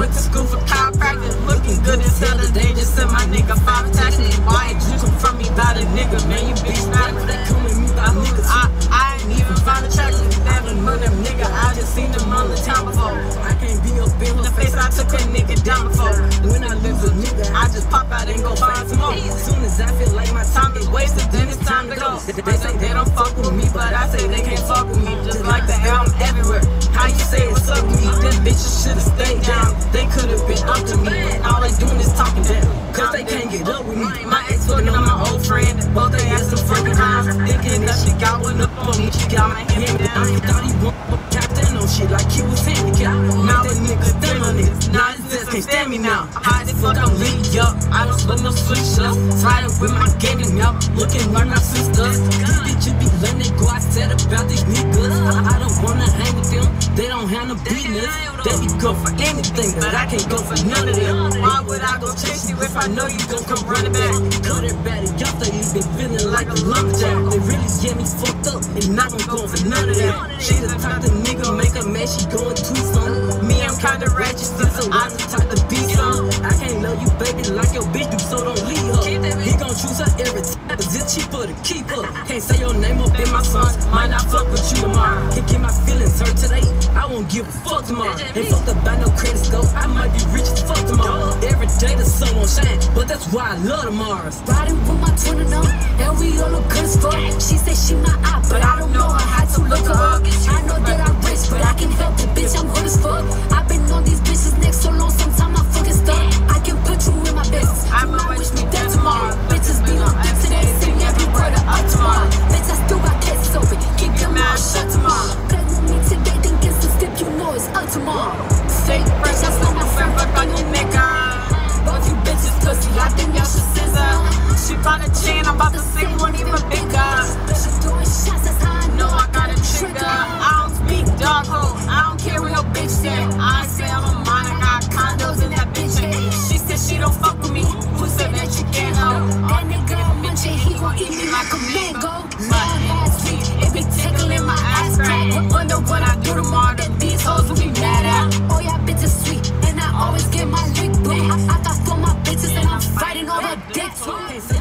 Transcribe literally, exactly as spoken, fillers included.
went to school for chiropractic. Looking good as hell today, just sent my nigga five attachments. Why ain't you come from me by the nigga? Man, you bitch not they come at me by niggas. I, I ain't even find attraction. Never know them nigga, I just seen them on the town before. I can't be up in the face, I took a nigga down before. When I lose a nigga, I just pop out and go find some more. As soon as I feel like my time is wasted, then it's time to go. They say they don't fuck with me, but I say they can't fuck with me. Just like the air, I'm everywhere. How you say what's up with me? Them bitches should've stayed down. They could've been up to me. All they doing is talking down, cause they can't get up with me. My ex fucking on my old friend. Both they ass some fucking times. Thinking that she got one up on me. She got my hand down. He thought he want captain on shit like he was handicapped. Now that nigga stand on it. Now his ass can't stand me now. High as fuck, I'm lit up. I don't slow no switch up. Sliding with my gaming up. Looking like my sisters. These bitches be letting it go. I said about these niggas. I don't wanna hang with them. They don't have no business. They be go for anything, but I can't go for none of them. Why would I go chase you if I know you gon' come running back? Cut it bad and y'all think you been feeling like a lumberjack. They really get me fucked up, and I don't go for none of that. She the type of nigga make a mess, she going too some. Me, I'm kinda ratchet, so I'm the type to be some. I can't love you, baby, like your bitch do, so don't leave her. He gon' choose her every time, cause it's cheaper to keep her. Can't say your name up in my songs, might not fuck with you tomorrow. Can't get my feelings hurt today, I won't give a fuck tomorrow. Ain't fucked up by no credit score, I might be rich as fuck tomorrow. Every day the sun won't shine, but that's why I love tomorrow. Riding with my twin and and we all look good as fuck. She said she my eye, but I don't know her how to look her up. I know that I'm rich, but I can help it, bitch, I'm hood as fuck. I've been on these bitches' necks so long, sometimes I fucking stuck. I can put you in my business, I might wish me dead tomorrow. Bitches be on dick today, sing every word of up tomorrow. Bitch, I still got cases open, keep your mouth shut tomorrow. Play with me today, then get some step, you know it's up tomorrow. Fake bitch, I still my friend, fuck on your nigga. Both you bitches pussy, I think y'all should scissor. She bought a chain, I'm about to sing one even bigger. She throwing shots, that's how I know I got a trigger. I don't speak dog hole, I don't care what no bitch say. I say I'm a mine, I got condos in that bitch. She said she don't fuck with me, who said that you can't help? That nigga munching, he gon' eat me like a mango. Long ass week, it be tickling my ass crack. Wonder what I do tomorrow that these hoes will be mad at. Oh, y'all bitches sweet, and I always get my lick blue. I, I got for my bitches, and I'm fighting over dick too.